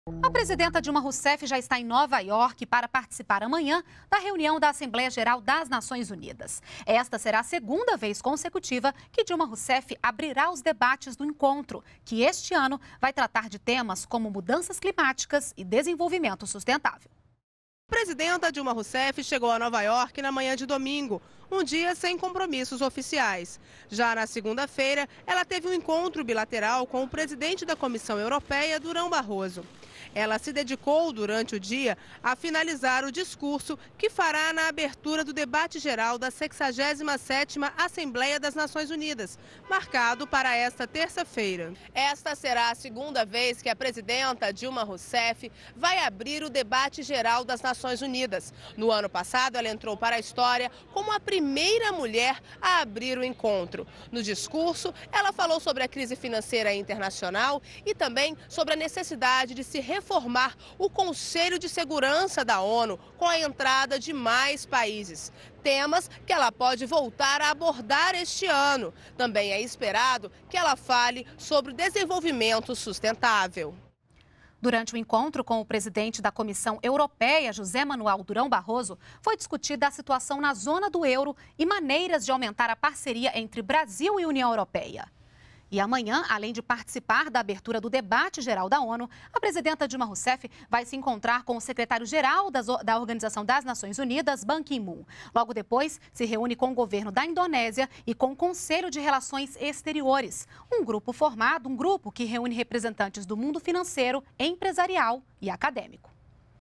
A presidenta Dilma Rousseff já está em Nova York para participar amanhã da reunião da Assembleia Geral das Nações Unidas. Esta será a segunda vez consecutiva que Dilma Rousseff abrirá os debates do encontro, que este ano vai tratar de temas como mudanças climáticas e desenvolvimento sustentável. A presidenta Dilma Rousseff chegou a Nova York na manhã de domingo, um dia sem compromissos oficiais. Já na segunda-feira, ela teve um encontro bilateral com o presidente da Comissão Europeia, Durão Barroso. Ela se dedicou durante o dia a finalizar o discurso que fará na abertura do debate geral da 67ª Assembleia das Nações Unidas, marcado para esta terça-feira. Esta será a segunda vez que a presidenta Dilma Rousseff vai abrir o debate geral das Nações Unidas. No ano passado, ela entrou para a história como a primeira mulher a abrir o encontro. No discurso, ela falou sobre a crise financeira internacional e também sobre a necessidade de se reformar o Conselho de Segurança da ONU com a entrada de mais países. Temas que ela pode voltar a abordar este ano. Também é esperado que ela fale sobre o desenvolvimento sustentável. Durante o encontro com o presidente da Comissão Europeia, José Manuel Durão Barroso, foi discutida a situação na zona do euro e maneiras de aumentar a parceria entre Brasil e União Europeia. E amanhã, além de participar da abertura do debate geral da ONU, a presidenta Dilma Rousseff vai se encontrar com o secretário-geral da Organização das Nações Unidas, Ban Ki-moon. Logo depois, se reúne com o governo da Indonésia e com o Conselho de Relações Exteriores, um grupo que reúne representantes do mundo financeiro, empresarial e acadêmico.